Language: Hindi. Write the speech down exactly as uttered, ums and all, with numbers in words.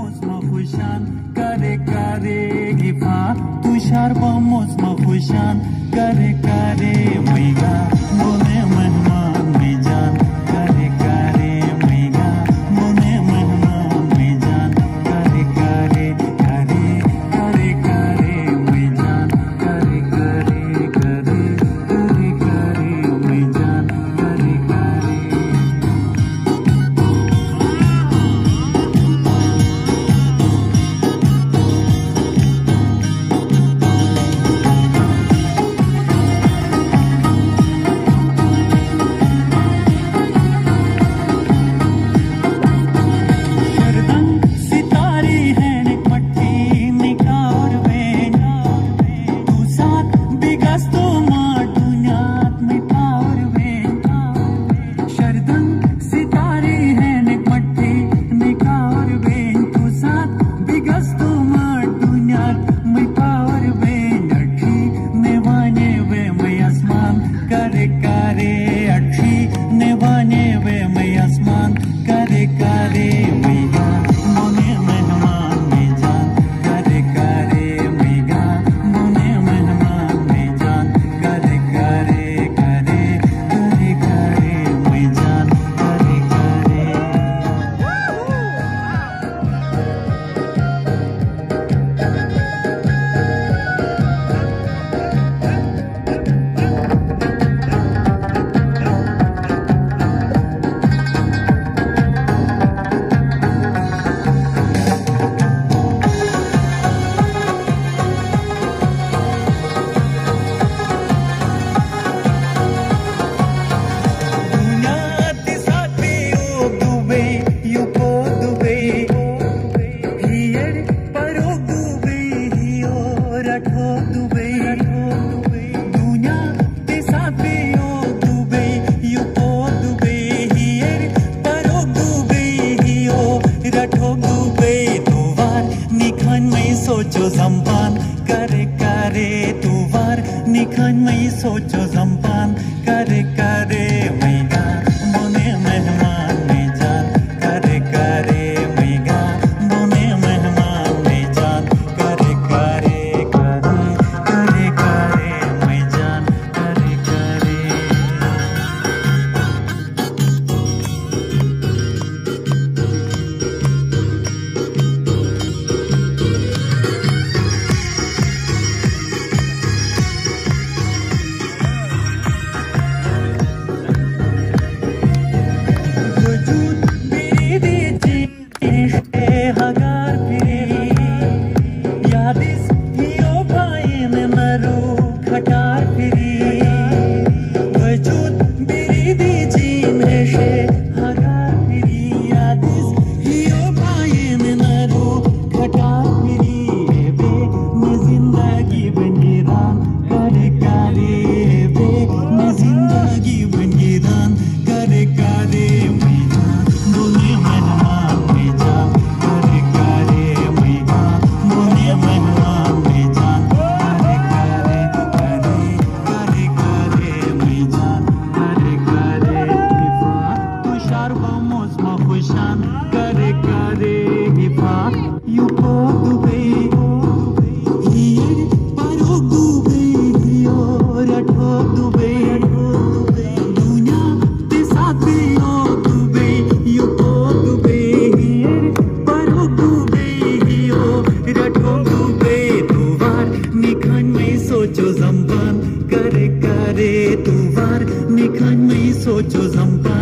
vamos mafushan kare kare gifa tushar vamos mafushan kare kare maiga mone mehman mejan kare kare maiga mone mehman mejan kare kare kare kare kare mejan kare kare kare kare kare mejan kare kare सोचो जंपान करे करे तू वार निखन में सोचो जंपान करे करे मैगा मोने मेहमान में जान करे करे मैगा मोने मेहमान में जान करे करे करे करे करे मैं जान करे करे करे करे gifa you go dube here paro dube yo ratho dube dunya te saath bhi ho dube you go dube here paro dube yo ratho dube tu var nikhan mein socho zampan करे करे tu var nikhan mein socho zampan